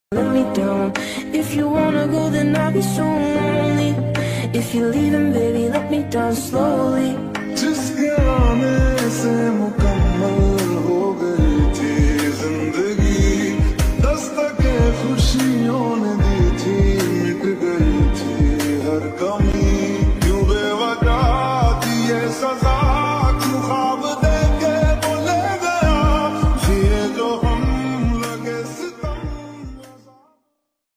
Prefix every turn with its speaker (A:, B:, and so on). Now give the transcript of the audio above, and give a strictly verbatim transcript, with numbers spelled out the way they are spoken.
A: let me down. If you wanna go, then I'll be so lonely. If you're leaving, baby, let me down slowly.